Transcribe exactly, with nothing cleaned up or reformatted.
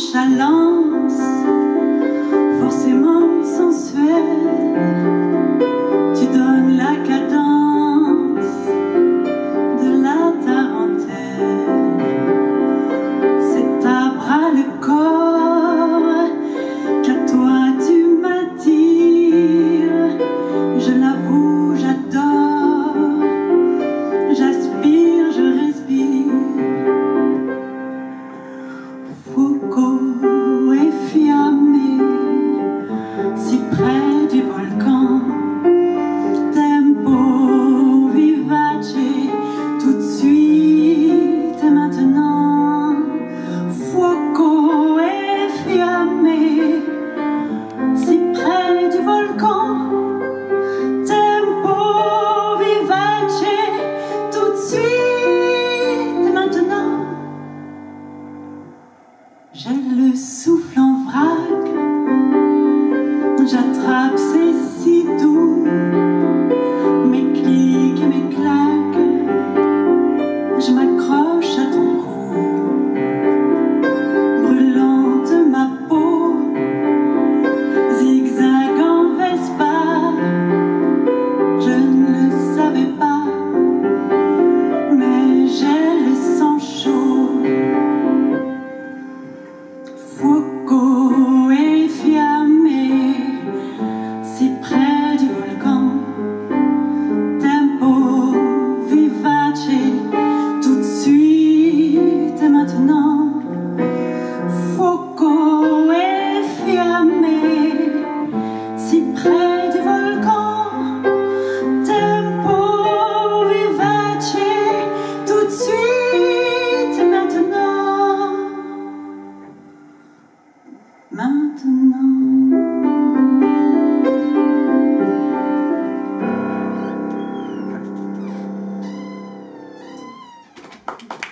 nonchalance, forcément sensuelle, tu donnes la cadence de la tarentelle. C'est à bras le corps qu'à toi tu m'attires. Je l'avoue, j'adore, j'aspire, je respire. Foucault effiammé, si près du volcan, tempo vivace, tout de suite et maintenant. Foucault effiammé, si près du volcan, tempo vivace, tout de suite et maintenant. J'ai le souffle en vrac, j'attrape, c'est si doux, mes clics et mes claques, je m'accroche à ton cou, brûlante ma peau, zigzag en Vespa, je ne le savais pas, mais j'ai le sang chaud. Foucault effiammé, si près du volcan, tempo vivace, tout de suite et maintenant. Foucault effiammé, si près du volcan, tempo vivace, tout de suite et maintenant. Maintenant.